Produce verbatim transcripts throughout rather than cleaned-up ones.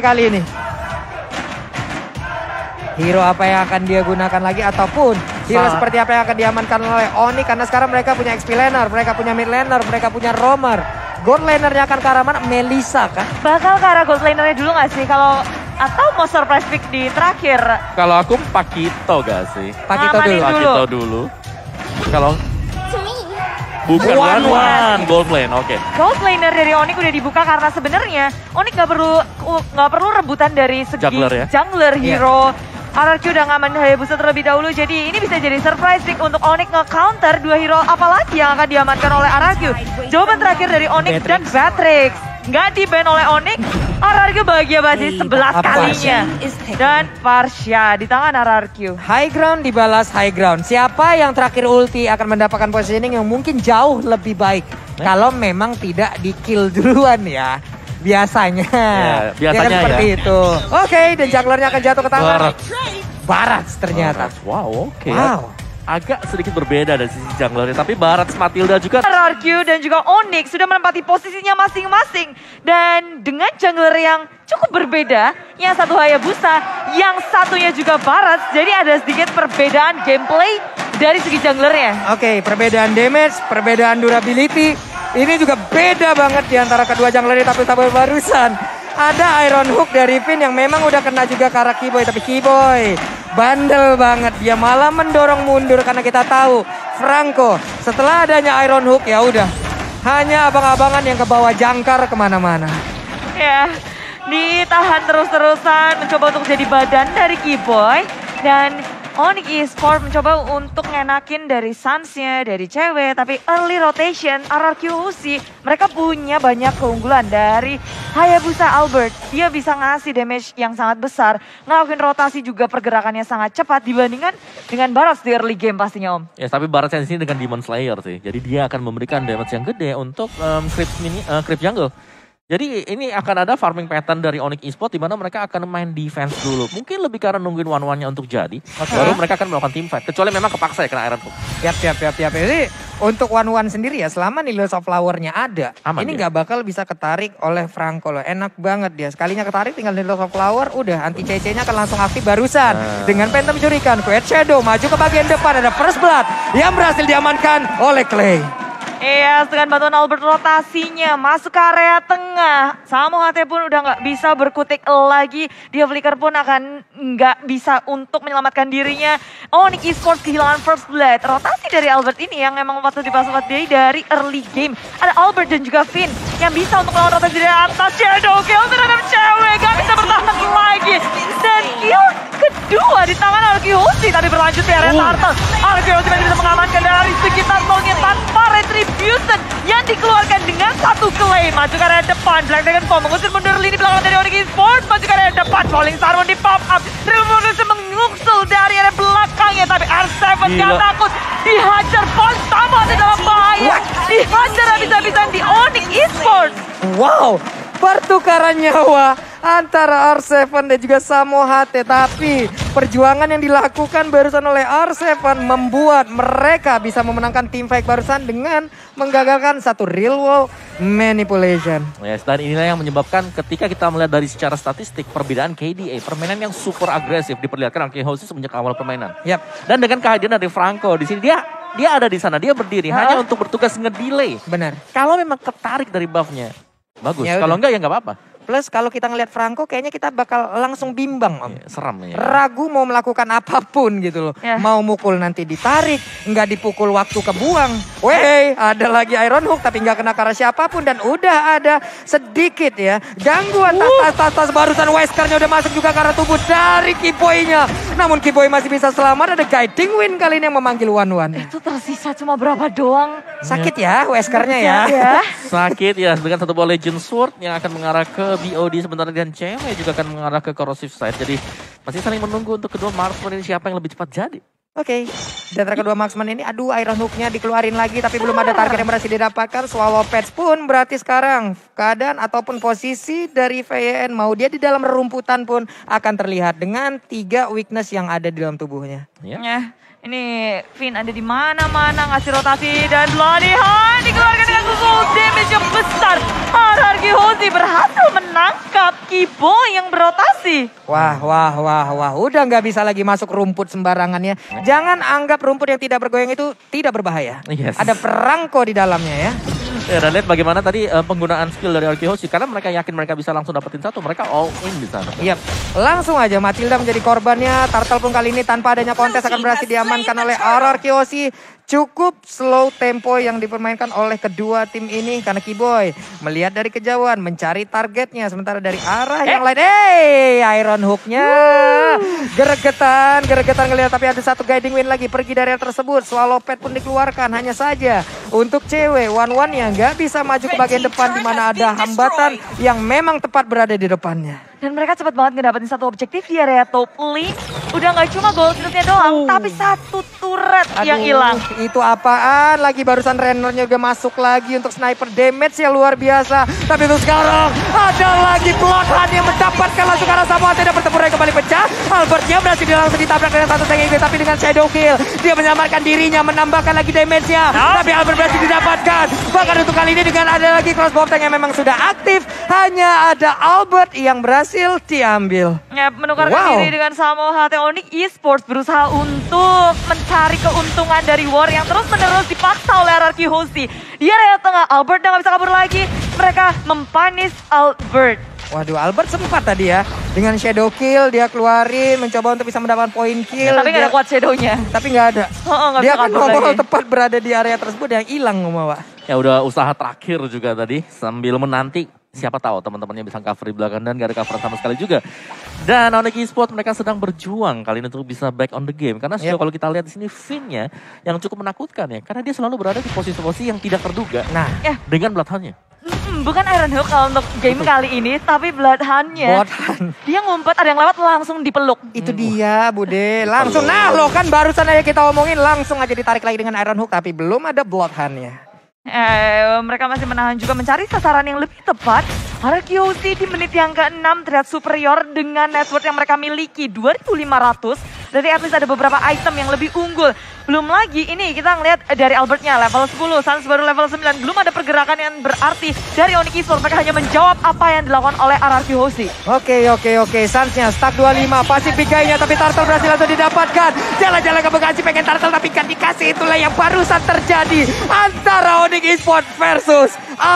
kali ini. Hero apa yang akan dia gunakan lagi ataupun hero Sa seperti apa yang akan diamankan oleh Onyx. Karena sekarang mereka punya X P laner, mereka punya mid laner, mereka punya roamer. Gold lanernya akan ke arah mana? Melissa kan? Bakal ke arah gold lanernya dulu gak sih? Kalau atau mau surprise pick di terakhir? Kalau aku Pakito gak sih? Pakito dulu. Ngamanin Pakito dulu. Kalau bukan One, one one gold lane, oke. Okay. Gold laner dari Onyx udah dibuka karena sebenarnya Onyx nggak perlu nggak perlu rebutan dari segi Jungler ya? jungler hero. R R Q udah ngaman Hayabusa terlebih dahulu, jadi ini bisa jadi surprise pick untuk Onyx nge-counter dua hero apalagi yang akan diamankan oleh R R Q. Jawaban terakhir dari Onyx dan Batrix. Nggak di-ban oleh Onyx, R R Q bahagia banget sebelas kalinya. Dan Varsha di tangan R R Q. High ground dibalas high ground. Siapa yang terakhir ulti akan mendapatkan positioning yang mungkin jauh lebih baik. Eh? Kalau memang tidak di-kill duluan ya. Biasanya. Ya, biasanya ya. Kan seperti ya. itu. Oke, okay, dan jugglernya akan jatuh ke tangan. Barat. Barat ternyata. Barat. Wow, oke. Okay. Wow. Agak sedikit berbeda dari sisi junglernya, tapi Barat Matilda juga. R R Q dan juga Onyx sudah menempati posisinya masing-masing. Dan dengan jungler yang cukup berbeda, yang satu Hayabusa, yang satunya juga Barat. Jadi ada sedikit perbedaan gameplay dari segi junglernya. Oke, okay, perbedaan damage, perbedaan durability. Ini juga beda banget di antara kedua jungler tapi tabel barusan. Ada Iron Hook dari Finn yang memang udah kena juga ke arah Kiboy. Tapi Kiboy bandel banget. Dia malah mendorong mundur karena kita tahu Franco setelah adanya Iron Hook ya udah. Hanya abang-abangan yang ke bawah jangkar kemana-mana. Ya, ditahan terus-terusan mencoba untuk jadi badan dari Kiboy. Dan Onyx Esports mencoba untuk ngenakin dari Suns-nya, dari cewek. Tapi early rotation, R R Q Uzi, mereka punya banyak keunggulan dari Hayabusa Albert. Dia bisa ngasih damage yang sangat besar. Ngelakuin rotasi juga pergerakannya sangat cepat dibandingkan dengan Barat di early game pastinya Om. Ya, tapi Barat yang di sini dengan Demon Slayer sih. Jadi dia akan memberikan damage yang gede untuk um, creep, mini, uh, creep jungle. Jadi ini akan ada farming pattern dari Onyx Esports di mana mereka akan main defense dulu. Mungkin lebih karena nungguin one-one-nya untuk jadi. Okay. Baru mereka akan melakukan team fight. Kecuali memang kepaksa ya kena Iron Hook. Yap, yap, yap, yap. Jadi untuk one-one sendiri ya selama Lilies of Flower-nya ada. Aman ini dia. Gak bakal bisa ketarik oleh Franco loh. Enak banget dia. Sekalinya ketarik tinggal Lilies of Flower. Udah anti C C-nya akan langsung aktif barusan. Nah. Dengan Phantom Shuriken. Quiet Shadow maju ke bagian depan. Ada First Blood yang berhasil diamankan oleh Clay. Iya, dengan bantuan Albert rotasinya masuk ke area tengah. Samo H T pun udah nggak bisa berkutik lagi. Dia Flicker pun akan nggak bisa untuk menyelamatkan dirinya. Onyx Esports kehilangan First Blood. Rotasi dari Albert ini yang memang patut dipasang dia dari early game. Ada Albert dan juga Finn yang bisa untuk melawan rotasi dari atas. Shadow kill terhadap cewek, nggak bisa bertahan lagi. Dan kill kedua di tangan R Q Uzi, tapi berlanjut di area turtle. R Q Uzi masih bisa mengamankan dari sekitar nolnya tanpa retribution yang dikeluarkan dengan satu claim. Maju ke area depan, Black Dragon Ball mengusir mundur lini belakang dari Onyx Esports. Maju ke area depan, Falling Star di pop up. Revolution menguksul dari area belakangnya, tapi R tujuh gak takut. Dihajar Bond sama di dalam bahaya. Dihajar habis-habisan di Onyx Esports. Wow, pertukaran nyawa antara R tujuh dan juga Samo H T. Tapi perjuangan yang dilakukan barusan oleh R tujuh membuat mereka bisa memenangkan tim fight barusan dengan menggagalkan satu real world manipulation. Yes, dan inilah yang menyebabkan ketika kita melihat dari secara statistik perbedaan K D A, permainan yang super agresif diperlihatkan oleh House sejak awal permainan. Yap. Dan dengan kehadiran dari Franco di sini dia dia ada di sana, dia berdiri ha? hanya untuk bertugas ngedelay. Benar. Kalau memang ketarik dari buffnya, bagus. Ya kalau enggak ya nggak apa-apa. Plus kalau kita ngelihat Franco kayaknya kita bakal langsung bimbang Om. Ya, seram ya. Ragu mau melakukan apapun gitu loh. Ya. Mau mukul nanti ditarik, nggak dipukul waktu kebuang. Wey, ada lagi Iron Hook tapi nggak kena karena siapapun. Dan udah ada sedikit ya gangguan uh. tas-tas-tas barusan Weskernya udah masuk juga karena tubuh dari Kiboy-nya. Namun Kiboy masih bisa selamat, ada Guiding Wind kali ini yang memanggil One-One. Itu tersisa cuma berapa doang. Sakit ya Weskernya ya. ya. Sakit ya, dengan satu buah Legend Sword yang akan mengarah ke B O D sebentar dan cewek juga akan mengarah ke Corrosive Side. Jadi masih saling menunggu untuk kedua marksman ini siapa yang lebih cepat jadi. Oke, okay. Dan antara kedua marksman ini, aduh Iron Hook-nya dikeluarin lagi tapi belum ada target yang berhasil didapatkan. Swallow Pets pun berarti sekarang keadaan ataupun posisi dari V Y N mau dia di dalam rerumputan pun akan terlihat dengan tiga weakness yang ada di dalam tubuhnya. Ya. Yeah. Ini Finn ada di mana-mana ngasih rotasi dan Bloody Hand dikeluarkan dengan full damage yang besar. R R Q Hozi berhasil menangkap Kiboy yang berotasi. Wah, wah, wah, wah. Udah nggak bisa lagi masuk rumput sembarangan ya. Jangan anggap rumput yang tidak bergoyang itu tidak berbahaya. Yes. Ada perangko di dalamnya ya. Ya, dan lihat bagaimana tadi uh, penggunaan skill dari Orkihoshi. Karena mereka yakin mereka bisa langsung dapetin satu. Mereka all in di sana. Yap, langsung aja Matilda menjadi korbannya. Turtle pun kali ini tanpa adanya kontes akan berhasil diamankan oleh Orkihoshi. Cukup slow tempo yang dipermainkan oleh kedua tim ini. Karena Kiboy melihat dari kejauhan, mencari targetnya. Sementara dari arah yang lain, hey, Iron Hook-nya. Geregetan, geregetan ngelihat. Tapi ada satu guiding win lagi pergi dari area tersebut. Swallow Pad pun dikeluarkan. Hanya saja untuk cewek, one-one yang nggak bisa maju ke bagian depan. Di mana ada hambatan yang memang tepat berada di depannya. Dan mereka cepat banget ngedapetin satu objektif di area top lane. Udah gak cuma gold shieldnya doang, uh. tapi satu turret Aduh, yang hilang. Itu apaan? Lagi barusan Rennernya juga masuk lagi untuk sniper damage yang luar biasa. Tapi untuk sekarang ada lagi Bloodhound yang mendapatkan langsung karena Samoa tidak bertempur yang kembali pecah. Albertnya berhasil langsung ditabrak dengan satu tank tapi dengan shadow kill. Dia menyelamatkan dirinya, menambahkan lagi damage-nya. Nah. Tapi Albert berhasil didapatkan. Bahkan untuk kali ini dengan ada lagi crossbow tank yang memang sudah aktif. Hanya ada Albert yang berhasil diambil. Ya, menukarkan wow. diri dengan Samoa. Onyx Esports berusaha untuk mencari keuntungan dari war yang terus-menerus dipaksa oleh Orkihoshi. Di area tengah, Albert udah gak bisa kabur lagi. Mereka mempanis Albert. Waduh, Albert sempat tadi ya. Dengan shadow kill, dia keluarin, mencoba untuk bisa mendapatkan poin kill. Ya, tapi dia, gak ada kuat shadownya. Tapi gak ada. Oh, oh, gak dia bisa kan kabur ngomong lagi. tepat berada di area tersebut yang hilang Ngumawa. Ya udah usaha terakhir juga tadi sambil menanti. Siapa tahu teman-temannya bisa cover di belakang dan gak ada cover sama sekali juga. Dan Onyx Esports mereka sedang berjuang kali ini untuk bisa back on the game. Karena yep. kalau kita lihat di sini Finn-nya yang cukup menakutkan ya. Karena dia selalu berada di posisi-posisi yang tidak terduga. Nah, eh. dengan Bloodhound-nya. Hmm, bukan Iron Hook kalau untuk game Betul. kali ini, tapi Bloodhound-nya. Bloodhound. Dia ngumpet, ada yang lewat langsung dipeluk. Itu hmm. dia Bude, langsung. Nah lo kan barusan aja kita omongin langsung aja ditarik lagi dengan Iron Hook. Tapi belum ada Bloodhound-nya. Eh, mereka masih menahan juga mencari sasaran yang lebih tepat. Orkihoshi di menit yang keenam terlihat superior dengan net worth yang mereka miliki dua ribu lima ratus. Dari at least ada beberapa item yang lebih unggul. Belum lagi ini kita ngeliat dari Albertnya level sepuluh, Sans baru level sembilan. Belum ada pergerakan yang berarti dari Onyx Esports. Mereka hanya menjawab apa yang dilakukan oleh Orkihoshi. Oke oke oke, Sansnya stack dua puluh lima, pasif bigainya tapi Turtle berhasil langsung didapatkan. Jalan-jalan ke Bekasi pengen Turtle tapi kan dikasih. Itulah yang barusan terjadi antara Onyx Esports versus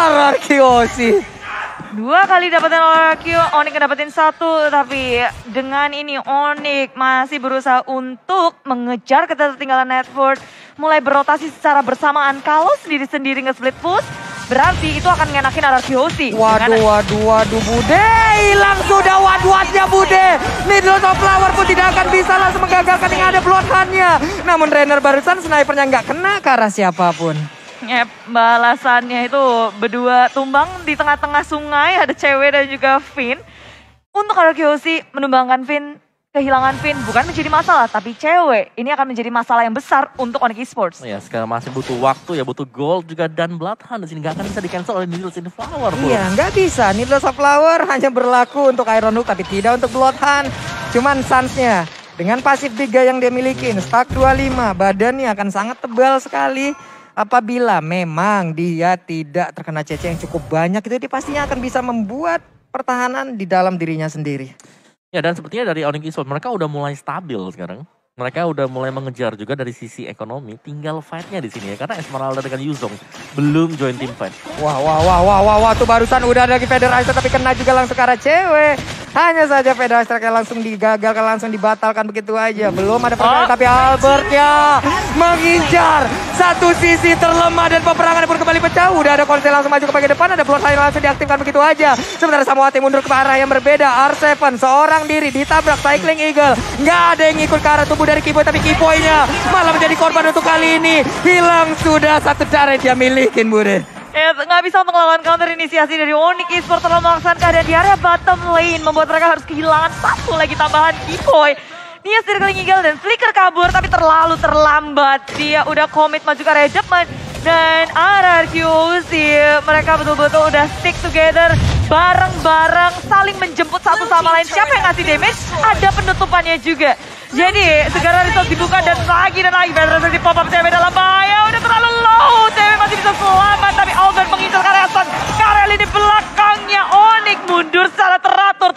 Orkihoshi. Dua kali dapetin Orkihoshi, Onyx dapetin satu, tapi dengan ini Onyx masih berusaha untuk mengejar ketertinggalan network, mulai berotasi secara bersamaan. Kalau sendiri-sendiri nge-split push, berarti itu akan ngenakin Orkihoshi. Waduh, waduh, waduh, Bude, hilang sudah wad-wadnya Bude. Needles of Flower pun tidak akan bisa langsung menggagalkan yang ada Bloodhound-nya. Namun Renner barusan snipernya nggak kena ke arah siapapun. Ya, balasannya itu berdua tumbang di tengah-tengah sungai, ada cewek dan juga Finn. Untuk Orkihoshi menumbangkan Finn, kehilangan Finn bukan menjadi masalah, tapi cewek ini akan menjadi masalah yang besar untuk Onyx Esports. Ya, sekarang masih butuh waktu ya, butuh gold juga dan Bloodhound di sini nggak akan bisa di-cancel oleh Needles in the Flower. Iya, nggak bisa. Needles of Flower hanya berlaku untuk Iron Hook tapi tidak untuk Bloodhound. Cuman Sansnya dengan pasif tiga yang dia miliki, stack dua puluh lima, badannya akan sangat tebal sekali. Apabila memang dia tidak terkena C C yang cukup banyak, itu dia pastinya akan bisa membuat pertahanan di dalam dirinya sendiri. Ya, dan sepertinya dari Onyx Esports mereka udah mulai stabil sekarang. Mereka udah mulai mengejar juga dari sisi ekonomi. Tinggal fight-nya di sini ya, karena Esmeralda dengan Yuzong belum join team fight. Wah, wah, wah, wah, wah, wah, tuh barusan udah ada lagi Federizer tapi kena juga langsung ke arah cewek. Hanya saja Federizer langsung digagalkan, langsung dibatalkan begitu aja. Belum ada pergerakan, oh. tapi Albertnya mengincar satu sisi terlemah dan peperangan pun kembali pecah. Udah ada konsel langsung maju ke bagian depan, ada Bloodhound langsung diaktifkan begitu aja. Sementara Samoa mundur ke arah yang berbeda. R tujuh seorang diri ditabrak Cycling Eagle. Nggak ada yang ngikut ke arah tubuh dari Kiboy, tapi Kiboynya malah menjadi korban untuk kali ini. Hilang sudah satu darah dia milikin, Bude. Ya, nggak bisa untuk melawan counter inisiasi dari Onyx Esports telah memaksakan keadaan di area bottom lane, membuat mereka harus kehilangan satu lagi tambahan Kiboy. Dia Circling Eagle dan Flicker kabur tapi terlalu terlambat. Dia udah komit maju ke area depan dan Orkihoshi mereka betul-betul udah stick together bareng-bareng, saling menjemput satu sama lain. Siapa yang ngasih damage? Ada penutupannya juga. Jadi segera result dibuka dan lagi dan lagi Federizer di pop up, cewek dalam bahaya, udah terlalu low, cewek masih bisa selamat tapi Albert mengincar Karesan. Karel di belakangnya Onyx mundur secara teratur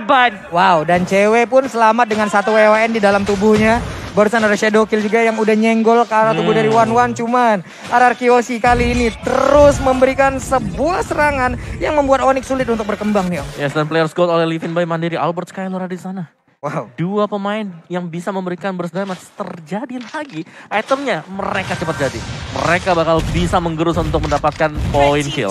korban. Wow, dan cewek pun selamat dengan satu W W N di dalam tubuhnya. Barusan ada Shadow Kill juga yang udah nyenggol ke arah tubuh Hmm. dari One One. Cuman R R Q O C kali ini terus memberikan sebuah serangan yang membuat Onyx sulit untuk berkembang nih Om. Yes, dan players gold oleh Livin by Mandiri, Albert Skylar ada di sana. Wow. Dua pemain yang bisa memberikan burst damage terjadi lagi. Itemnya mereka cepat jadi. Mereka bakal bisa menggerus untuk mendapatkan point kill.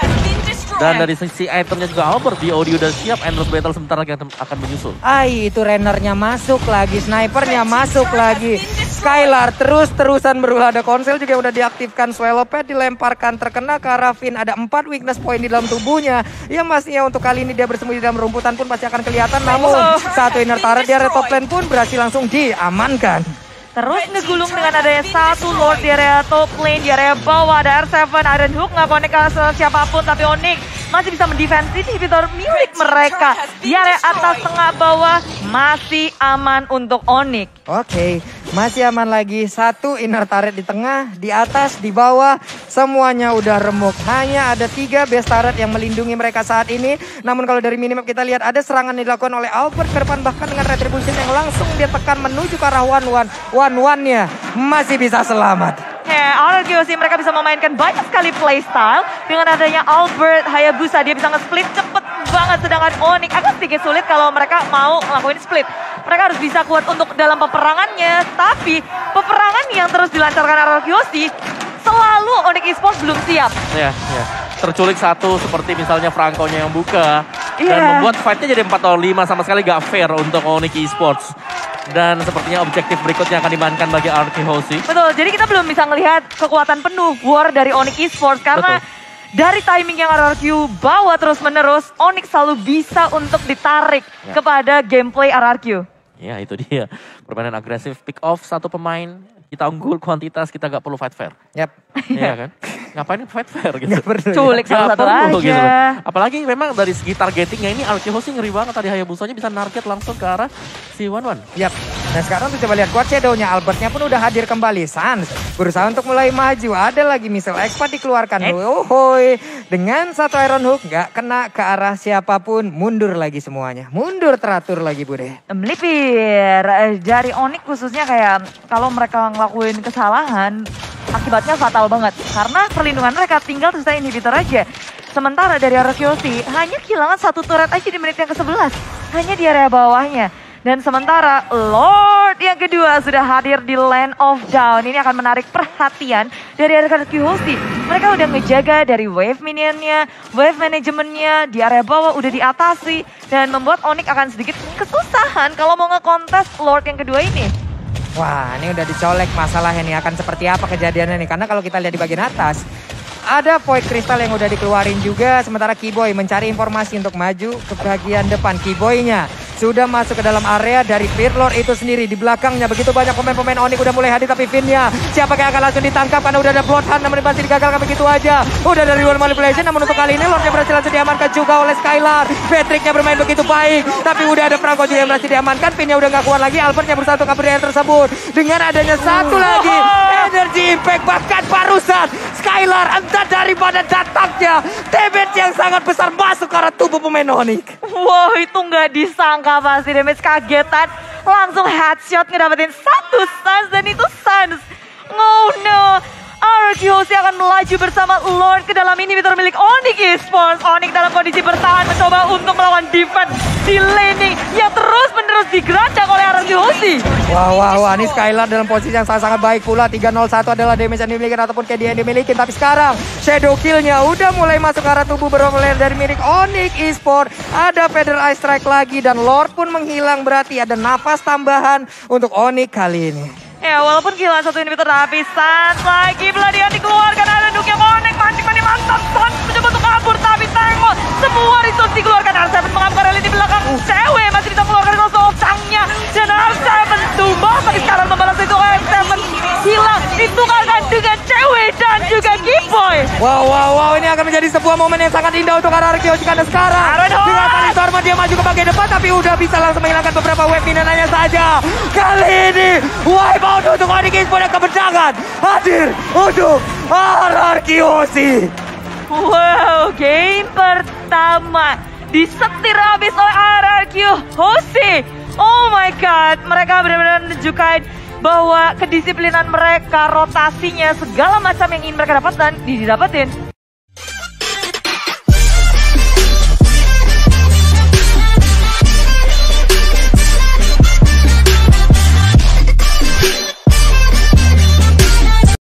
Dan dari sisi itemnya juga Albert, di audio udah siap, Endless Battle sebentar lagi akan menyusul. Ai, itu runnernya masuk lagi, snipernya masuk lagi. Skylar terus-terusan berulah, ada konsel juga yang udah diaktifkan. Swallow Pad dilemparkan, terkena ke arah Finn. Ada empat weakness point di dalam tubuhnya. Yang pastinya untuk kali ini dia bersembunyi di dalam rumputan pun pasti akan kelihatan. Namun satu inner turret di area top lane pun berhasil langsung diamankan. Terus ngegulung dengan adanya satu Lord di area top lane, di area bawah ada R tujuh, Iron Hook nggak connect ke siapapun, tapi Onyx masih bisa mendefense inhibitor milik mereka. Di area atas, tengah, bawah masih aman untuk Onyx. Oke, masih aman lagi. Satu inner turret di tengah, di atas, di bawah. Semuanya udah remuk. Hanya ada tiga base turret yang melindungi mereka saat ini. Namun kalau dari minimap kita lihat ada serangan yang dilakukan oleh Albert ke depan. Bahkan dengan retribution yang langsung dia tekan menuju ke arah One One. One One-nya masih bisa selamat. Ya, R R Q O C mereka bisa memainkan banyak sekali playstyle. Dengan adanya Albert, Hayabusa dia bisa nge-split cepet banget. Sedangkan Onyx agak sedikit sulit kalau mereka mau ngelakuin split. Mereka harus bisa kuat untuk dalam peperangannya. Tapi peperangan yang terus dilancarkan R R Q O C selalu Onyx Esports belum siap. Ya, ya. Terculik satu seperti misalnya Franco-nya yang buka. Dan Iya. membuat fight-nya jadi empat lawan lima, sama sekali gak fair untuk Onyx Esports. Dan sepertinya objektif berikutnya akan dimainkan bagi R R Q O C. Betul, jadi kita belum bisa melihat kekuatan penuh war dari Onyx Esports. Karena Betul. dari timing yang R R Q bawa terus-menerus, Onyx selalu bisa untuk ditarik Ya. kepada gameplay R R Q. Ya, itu dia. Permainan agresif, pick off satu pemain. Kita unggul kuantitas, kita gak perlu fight fair. Yap. Iya kan? Ngapain fight fair gitu? Nggak perlu. Culik Nggak satu-satu perlu aja. gitu. Apalagi memang dari segi targetingnya ini R R Q O C ngeri banget. Tadi Hayabusanya bisa narget langsung ke arah si One One. Yap. Dan sekarang tuh coba lihat quad shadow-nya. Albertnya pun udah hadir kembali. Sans berusaha untuk mulai maju. Ada lagi missile expert dikeluarkan. Eh. Ohoy. Dengan satu Iron Hook nggak kena ke arah siapapun. Mundur lagi semuanya. Mundur teratur lagi Bude. Melipir eh, dari Onyx khususnya kayak kalau mereka ngelakuin kesalahan akibatnya fatal banget karena perlindungan mereka tinggal terus inhibitor aja. Sementara dari R R Q O C hanya kehilangan satu turret aja di menit yang ke sebelas, hanya di area bawahnya. Dan sementara Lord yang kedua sudah hadir di Land of Down. Ini akan menarik perhatian dari R R Q O C. Mereka udah ngejaga dari wave minionnya, wave manajemennya, di area bawah udah diatasi. Dan membuat Onyx akan sedikit kesusahan kalau mau ngekontes Lord yang kedua ini. Wah, ini udah dicolek masalahnya nih. Akan seperti apa kejadiannya nih. Karena kalau kita lihat di bagian atas, ada void crystal yang udah dikeluarin juga. Sementara Keyboy mencari informasi untuk maju ke bagian depan. Keyboy-nya sudah masuk ke dalam area dari Fearlord itu sendiri. Di belakangnya begitu banyak pemain-pemain Onyx udah mulai hadir. Tapi Finn-nya siapa yang akan langsung ditangkap karena udah ada Bloodhound. Namun masih digagalkan begitu aja. Udah dari luar manipulation. Namun untuk kali ini Lordnya berhasil langsung diamankan juga oleh Skylar. Patrick-nya bermain begitu baik. Tapi udah ada Franco juga yang berhasil diamankan. Finn-nya udah gak kuat lagi. Albertnya berusaha untuk kabur dari tersebut. Dengan adanya satu lagi energy impact. Bahkan barusan Skylar entah daripada datangnya damage yang sangat besar masuk ke arah tubuh pemain Onyx. Wow, itu nggak disangka pasti damage kagetan. Langsung headshot ngedapetin satu Sans dan itu Sans. Oh no. R R Q O C akan melaju bersama Lord ke dalam inhibitor milik Onyx Esports. Onyx dalam kondisi bertahan mencoba untuk melawan defense di laning yang terus-menerus digerakkan oleh R R Q O C. Wah, wah, wah. Ini Skylar dalam posisi yang sangat-sangat baik pula. tiga nol satu adalah damage yang dimiliki ataupun K D yang dimiliki. Tapi sekarang Shadow Kill-nya udah mulai masuk ke arah tubuh beroleh dari milik Onyx Esports. Ada Feather Eye Strike lagi dan Lord pun menghilang. Berarti ada nafas tambahan untuk Onyx kali ini. Ya, walaupun kehilangan satu inhibitor tapi Sans lagi peladian dikeluarkan. Ada Duke yang Onyx mancing-mancing mantap. Sans mencoba untuk kabur tapi tengok semua resource dikeluarkan. R tujuh mengambil rally di belakang. Cewek masih bisa mengeluarkan resource tangnya. Dan R tujuh tumbang tapi sekarang membalas itu R tujuh hilang. Ditukarkan dengan cewek dan juga Keyboy. Wow, wow, wow. Ini akan menjadi sebuah momen yang sangat indah untuk R R Q O C karena sekarang Iron Heart. dengan Paling Storma dia maju ke bagian depan tapi udah bisa langsung menghilangkan beberapa wave minionnya saja. Kali ini wipe out untuk Onyx Esports yang kemenangan hadir untuk R R Q O C. Wow, game pertama disetir habis oleh R R Q. Hoshi, oh my god, mereka benar-benar menunjukkan bahwa kedisiplinan mereka, rotasinya, segala macam yang ingin mereka dapatkan, didapetin.